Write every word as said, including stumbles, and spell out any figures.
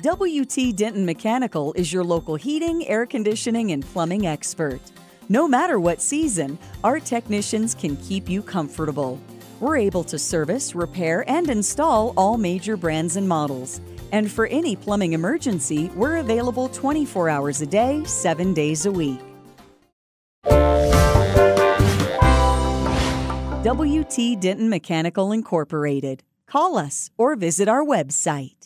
W T Denton Mechanical is your local heating, air conditioning, and plumbing expert. No matter what season, our technicians can keep you comfortable. We're able to service, repair, and install all major brands and models. And for any plumbing emergency, we're available twenty-four hours a day, seven days a week. W T Denton Mechanical Incorporated. Call us or visit our website.